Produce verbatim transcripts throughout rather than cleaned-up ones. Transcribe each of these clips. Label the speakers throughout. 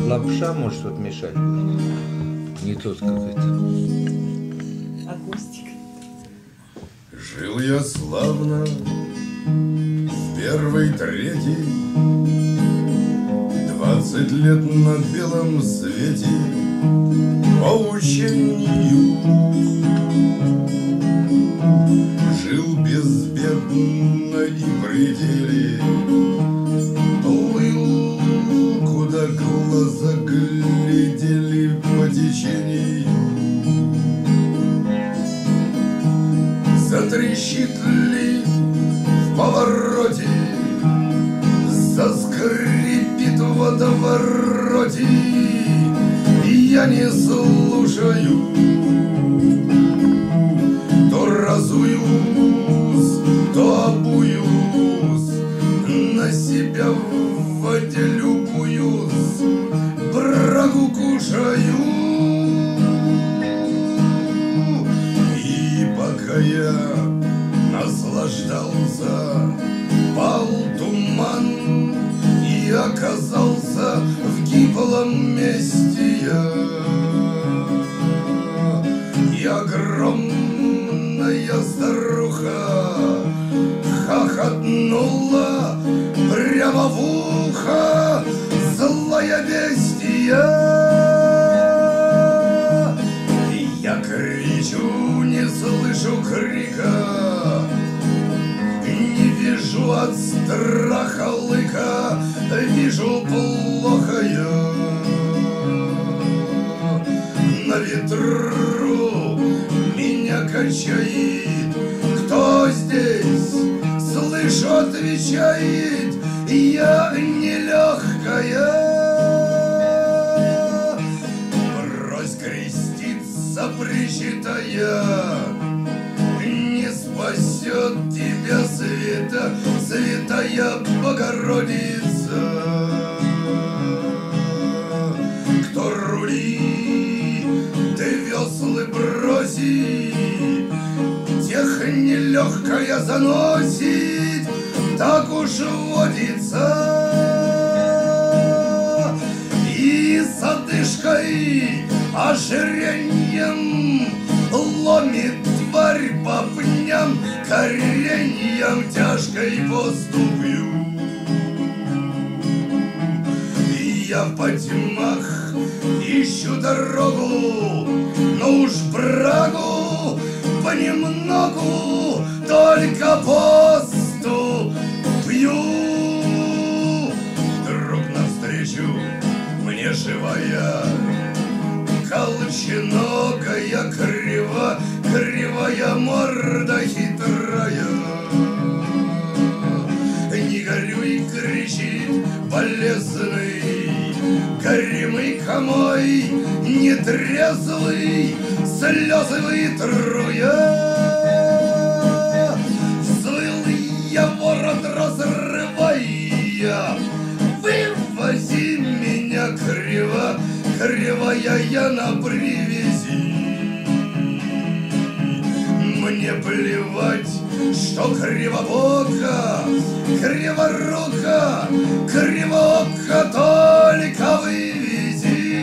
Speaker 1: Лапша, может, вот мешать будет. Не тот какой-то.
Speaker 2: Акустика.
Speaker 3: Жил я славно в первой трети, двадцать лет на белом свете по учению. Жил безбедно и в пределе, плыл, куда глаза глядели по течению. Затрещит ли в повороте, заскрипит в водовороте, я не слушаю. То разуюсь, то обуюсь, на себя в воде любуюсь, брагу кушаю. И пока я наслаждался, пал туман, и оказался в гиблом месте я. И огромная старуха хохотнула прямо в ухо, злая бестия. Я кричу, не слышу крика, не вижу от страха лыка, вижу плохо я. На ветру меня качает, кто здесь, слышу, отвечает, я нелегкая. Брось креститься, причитая, не спасет тебя света, святая Богородица. Кто рули, ты веслы броси, тех нелегкая заносит, так уж водится. И с одышкой, ожиреньем ломит тварь по пням, кореньям тяжкой поступью. И я в потьмах ищу дорогу, но уж брагу понемногу, только посту пью. Вдруг навстречу мне живая, колченогая, крива, кривая морда хитрая. Не горюй, кричит болезный, горимый комой, нетрезвый, слезы вытруя. Взвыл я, ворот разрывая, вывози меня криво, кривая я на привязи. Мне плевать, что кривобока, криворука, кривоока, только вывези.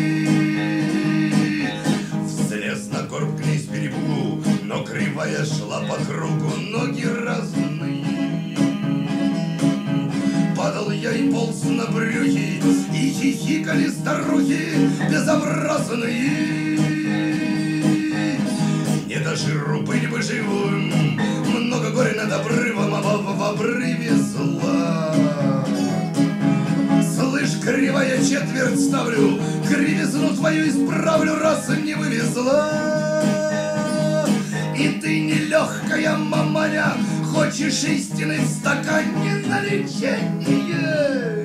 Speaker 3: Взлез на горб к ней с перепугу, но кривая шла по кругу, ноги разные. Падал я и полз на брюхи, и хихикали старухи безобразные. Не до жиру быть бы живым, много горя над обрывом, а в, в обрыве зла. Слышь, кривая, четверть ставлю, кривизну твою исправлю, раз не вывезла. И ты нелегкая, маманя, хочешь истины в стакане на лечение.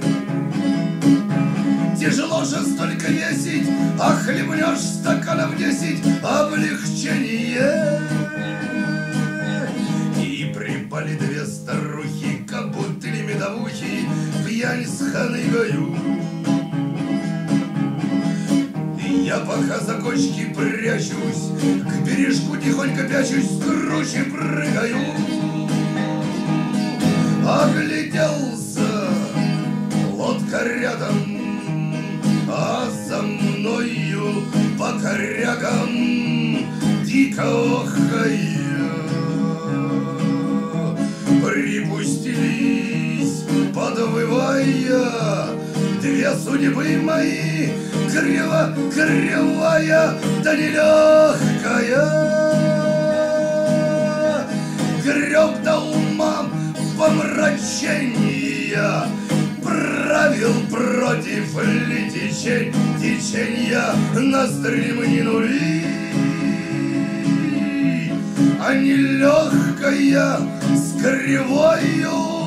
Speaker 3: Тяжело же столько весить, а хлебнешь стаканов десять, облегчение. И припали две старухи, как будто ли медовухи, пьянь с ханыкою. И я пока за кочки прячусь, к бережку тихонько пячусь, круче прыгаю. Огляделся, лодка рядом, корягам дико охая, припустились, подвывая, две судьбы мои, криво кривая да нелегкая. Греб до умам помрачения, правил против ли течень, теченья на стремнинули, а нелегкая с кривою